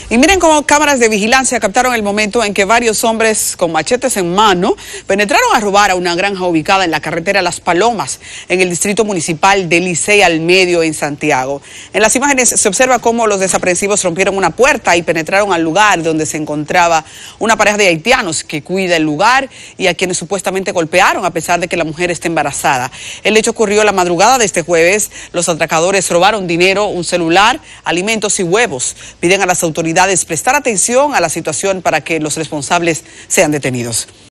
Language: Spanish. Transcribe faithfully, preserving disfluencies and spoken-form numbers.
Y miren cómo cámaras de vigilancia captaron el momento en que varios hombres con machetes en mano penetraron a robar a una granja ubicada en la carretera Las Palomas, en el distrito municipal de Licey al Medio, en Santiago. En las imágenes se observa cómo los desaprensivos rompieron una puerta y penetraron al lugar donde se encontraba una pareja de haitianos que cuida el lugar y a quienes supuestamente golpearon a pesar de que la mujer está embarazada. El hecho ocurrió la madrugada de este jueves. Los atracadores robaron dinero, un celular, alimentos y huevos. Piden a las autoridades prestar atención a la situación para que los responsables sean detenidos.